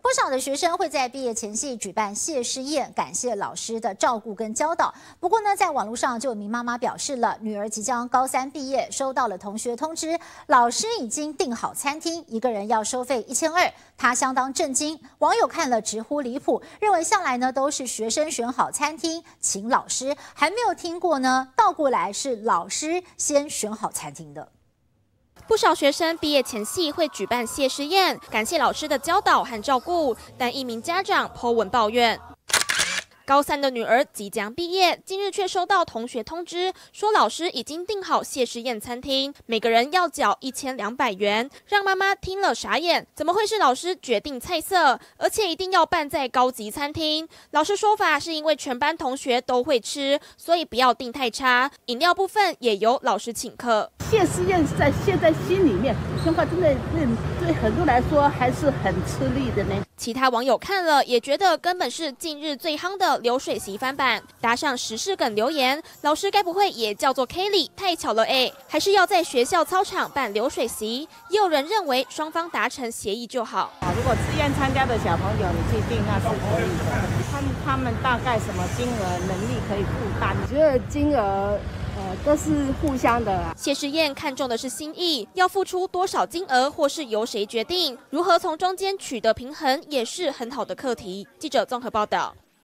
不少的学生会在毕业前夕举办谢师宴，感谢老师的照顾跟教导。不过呢，在网络上就有名妈妈表示了，女儿即将高3毕业，收到了同学通知，老师已经订好餐厅，一个人要收费1200，她相当震惊。网友看了直呼离谱，认为向来呢都是学生选好餐厅请老师，还没有听过呢倒过来是老师先选好餐厅的。 不少学生毕业前夕会举办谢师宴，感谢老师的教导和照顾，但一名家长po文抱怨。 高3的女儿即将毕业，近日却收到同学通知，说老师已经订好谢师宴餐厅，每个人要缴1200元，让妈妈听了傻眼。怎么会是老师决定菜色，而且一定要办在高级餐厅？老师说法是因为全班同学都会吃，所以不要订太差。饮料部分也由老师请客。 谢师宴在现在心里面，5000块真的对很多来说还是很吃力的呢。 其他网友看了也觉得根本是近日最夯的流水席翻版，搭上时事梗留言：老师该不会也叫做 Kelly？ 太巧了哎！还是要在学校操场办流水席？也有人认为双方达成协议就好。 如果自愿参加的小朋友，你去订那是可以的。看他们大概什么金额能力可以负担？ 我觉得金额。 都是互相的啦。 谢师宴看重的是心意，要付出多少金额，或是由谁决定，如何从中间取得平衡，也是很好的课题。记者综合报道。